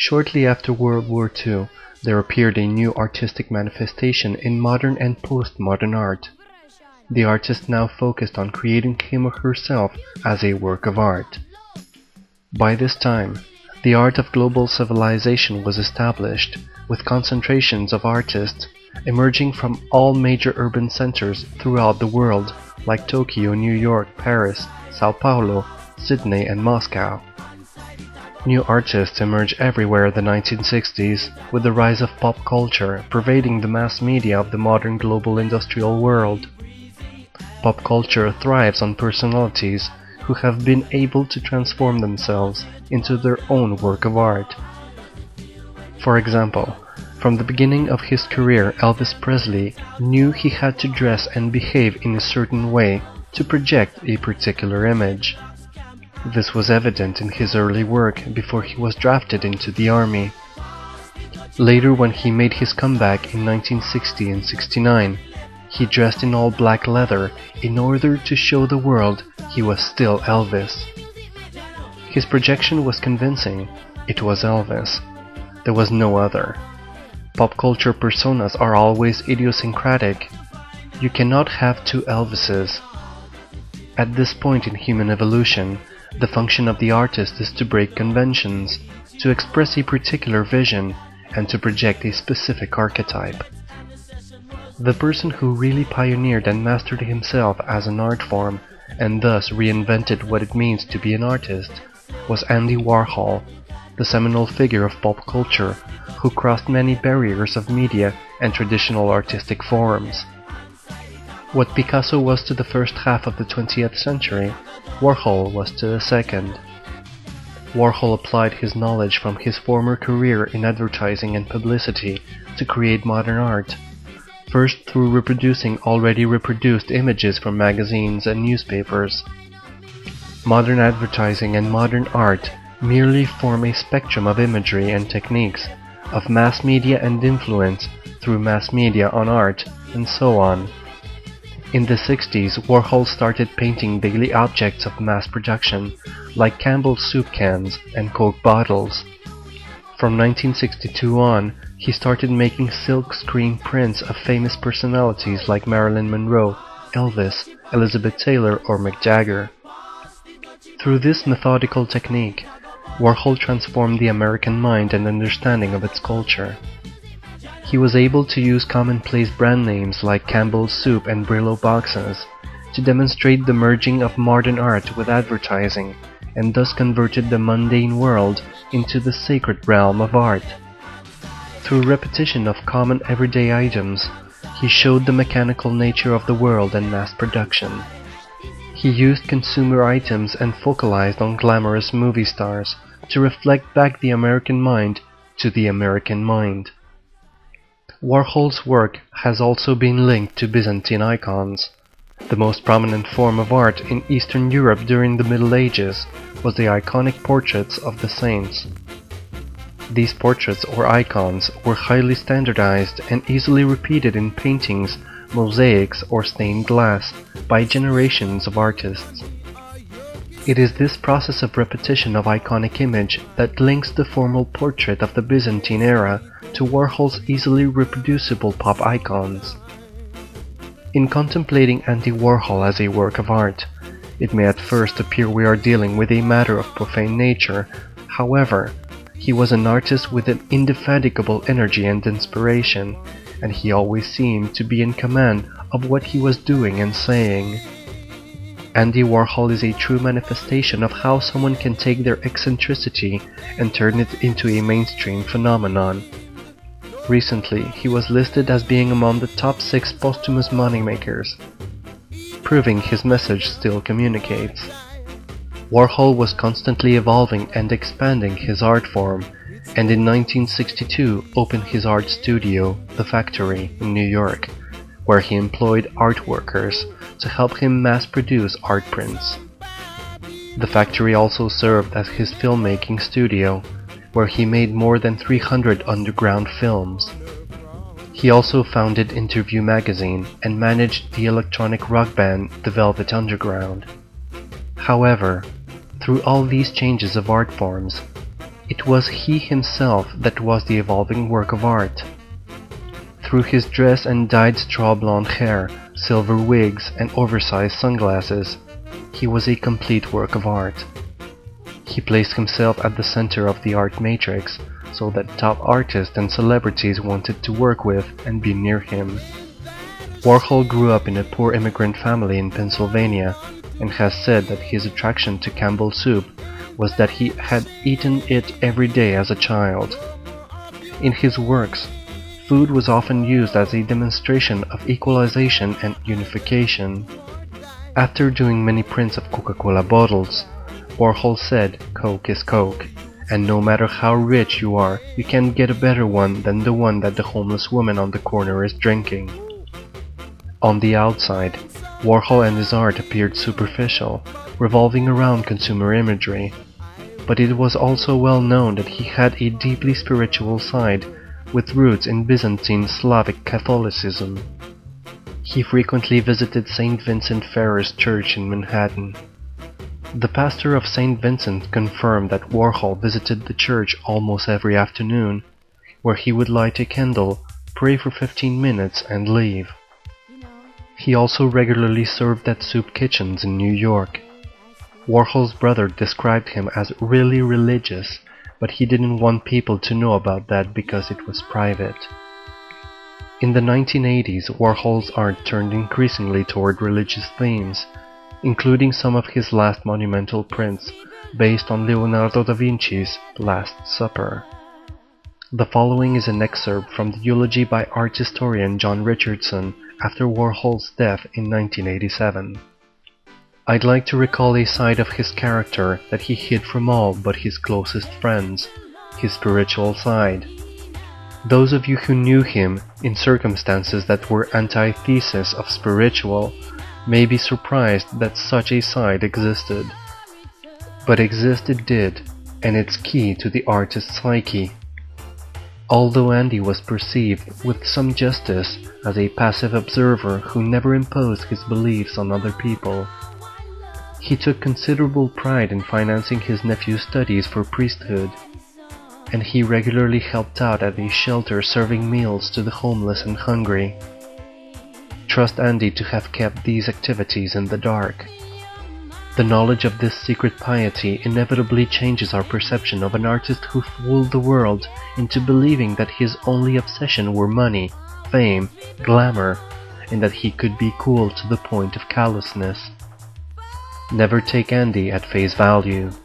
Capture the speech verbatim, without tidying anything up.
Shortly after World War Two, there appeared a new artistic manifestation in modern and postmodern art. The artist now focused on creating him or herself as a work of art. By this time, the art of global civilization was established, with concentrations of artists emerging from all major urban centers throughout the world, like Tokyo, New York, Paris, Sao Paulo, Sydney, and Moscow. New artists emerged everywhere in the nineteen sixties, with the rise of pop culture pervading the mass media of the modern global industrial world. Pop culture thrives on personalities who have been able to transform themselves into their own work of art. For example, from the beginning of his career, Elvis Presley knew he had to dress and behave in a certain way to project a particular image. This was evident in his early work before he was drafted into the army. Later, when he made his comeback in nineteen sixty and sixty-nine, he dressed in all black leather in order to show the world he was still Elvis. His projection was convincing. It was Elvis. There was no other. Pop culture personas are always idiosyncratic. You cannot have two Elvises. At this point in human evolution, the function of the artist is to break conventions, to express a particular vision, and to project a specific archetype. The person who really pioneered and mastered himself as an art form, and thus reinvented what it means to be an artist, was Andy Warhol, the seminal figure of pop culture, who crossed many barriers of media and traditional artistic forms. What Picasso was to the first half of the twentieth century, Warhol was to the second. Warhol applied his knowledge from his former career in advertising and publicity to create modern art, first through reproducing already reproduced images from magazines and newspapers. Modern advertising and modern art merely form a spectrum of imagery and techniques, of mass media and influence through mass media on art, and so on. In the sixties, Warhol started painting daily objects of mass production, like Campbell's soup cans and Coke bottles. From nineteen sixty-two on, he started making silk screen prints of famous personalities like Marilyn Monroe, Elvis, Elizabeth Taylor, or Mick Jagger. Through this methodical technique, Warhol transformed the American mind and understanding of its culture. He was able to use commonplace brand names like Campbell's Soup and Brillo boxes to demonstrate the merging of modern art with advertising, and thus converted the mundane world into the sacred realm of art. Through repetition of common everyday items, he showed the mechanical nature of the world and mass production. He used consumer items and focalized on glamorous movie stars to reflect back the American mind to the American mind. Warhol's work has also been linked to Byzantine icons. The most prominent form of art in Eastern Europe during the Middle Ages was the iconic portraits of the saints. These portraits or icons were highly standardized and easily repeated in paintings, mosaics, or stained glass by generations of artists. It is this process of repetition of iconic image that links the formal portrait of the Byzantine era to Warhol's easily reproducible pop icons. In contemplating Andy Warhol as a work of art, it may at first appear we are dealing with a matter of profane nature. However, he was an artist with an indefatigable energy and inspiration, and he always seemed to be in command of what he was doing and saying. Andy Warhol is a true manifestation of how someone can take their eccentricity and turn it into a mainstream phenomenon. Recently, he was listed as being among the top six posthumous moneymakers, proving his message still communicates. Warhol was constantly evolving and expanding his art form, and in nineteen sixty-two opened his art studio, The Factory, in New York, where he employed art workers to help him mass-produce art prints. The Factory also served as his filmmaking studio, where he made more than three hundred underground films. He also founded Interview magazine and managed the electronic rock band The Velvet Underground. However, through all these changes of art forms, It was he himself that was the evolving work of art. Through his dress and dyed straw blonde hair, silver wigs, and oversized sunglasses, he was a complete work of art. He placed himself at the center of the art matrix so that top artists and celebrities wanted to work with and be near him. Warhol grew up in a poor immigrant family in Pennsylvania and has said that his attraction to Campbell's soup was that he had eaten it every day as a child. In his works, food was often used as a demonstration of equalization and unification. After doing many prints of Coca-Cola bottles, Warhol said, "Coke is Coke, and no matter how rich you are, you can't get a better one than the one that the homeless woman on the corner is drinking." On the outside, Warhol and his art appeared superficial, revolving around consumer imagery, but it was also well known that he had a deeply spiritual side with roots in Byzantine Slavic Catholicism. He frequently visited Saint Vincent Ferrer's church in Manhattan. The pastor of Saint Vincent confirmed that Warhol visited the church almost every afternoon, where he would light a candle, pray for fifteen minutes, and leave. He also regularly served at soup kitchens in New York. Warhol's brother described him as really religious, but he didn't want people to know about that because it was private. In the nineteen eighties, Warhol's art turned increasingly toward religious themes, including some of his last monumental prints based on Leonardo da Vinci's Last Supper. The following is an excerpt from the eulogy by art historian John Richardson after Warhol's death in nineteen eighty-seven. "I'd like to recall a side of his character that he hid from all but his closest friends, his spiritual side. Those of you who knew him in circumstances that were antithesis of spiritual may be surprised that such a side existed. But exist it did, and it's key to the artist's psyche. Although Andy was perceived with some justice as a passive observer who never imposed his beliefs on other people, he took considerable pride in financing his nephew's studies for priesthood, and he regularly helped out at a shelter serving meals to the homeless and hungry. Trust Andy to have kept these activities in the dark. The knowledge of this secret piety inevitably changes our perception of an artist who fooled the world into believing that his only obsession were money, fame, glamour, and that he could be cool to the point of callousness. Never take Andy at face value."